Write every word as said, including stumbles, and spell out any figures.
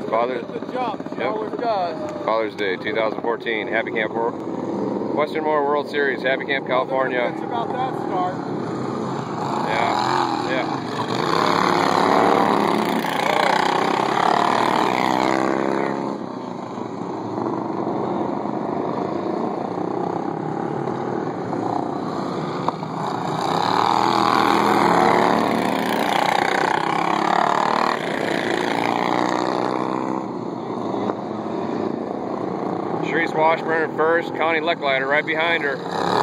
Father's, the jump. She yep. always does. Father's Day two thousand fourteen. Happy Camp Western Motor World Series. Happy Camp, California. It's about that start. Yeah, yeah. Sharice Washburn first, Connie Lecklider right behind her.